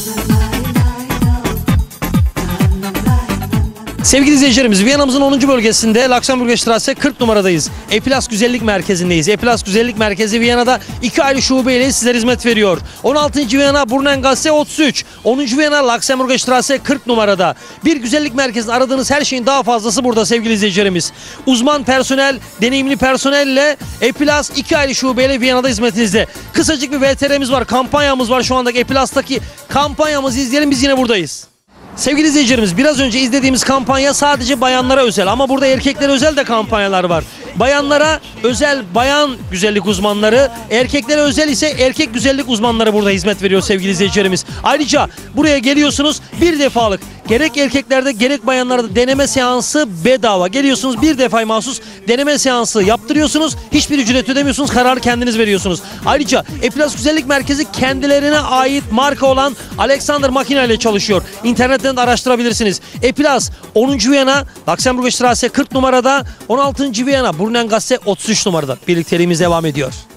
Sevgili izleyicilerimiz, Viyana'mızın 10. bölgesinde Luxemburgerstraße 40 numaradayız. Eplas Güzellik Merkezi'ndeyiz. Eplas Güzellik Merkezi Viyana'da 2 ayrı şubeyle sizlere hizmet veriyor. 16. Viyana Brunnengasse 33, 10. Viyana Luxemburgerstraße 40 numarada. Bir güzellik merkezinde aradığınız her şeyin daha fazlası burada sevgili izleyicilerimiz. Uzman personel, deneyimli personelle Eplas 2 ayrı şubeyle Viyana'da hizmetinizde. Kısacık bir VTR'miz var, kampanyamız var şu andaki Eplas'taki kampanyamızı izleyelim, biz yine buradayız. Sevgili izleyicilerimiz, biraz önce izlediğimiz kampanya sadece bayanlara özel ama burada erkeklere özel de kampanyalar var. Bayanlara özel bayan güzellik uzmanları, erkeklere özel ise erkek güzellik uzmanları burada hizmet veriyor sevgili izleyicilerimiz. Ayrıca buraya geliyorsunuz, bir defalık gerek erkeklerde gerek bayanlarda deneme seansı bedava. Geliyorsunuz, bir defaya mahsus deneme seansı yaptırıyorsunuz. Hiçbir ücret ödemiyorsunuz, kararı kendiniz veriyorsunuz. Ayrıca Eplas Güzellik Merkezi kendilerine ait marka olan Alexander makine ile çalışıyor. İnternetten de araştırabilirsiniz. Eplas 10. Viyana Luxemburgerstraße 40 numarada, 16. Viyana Brunnengasse 33 numarada. Birlikteliğimiz devam ediyor.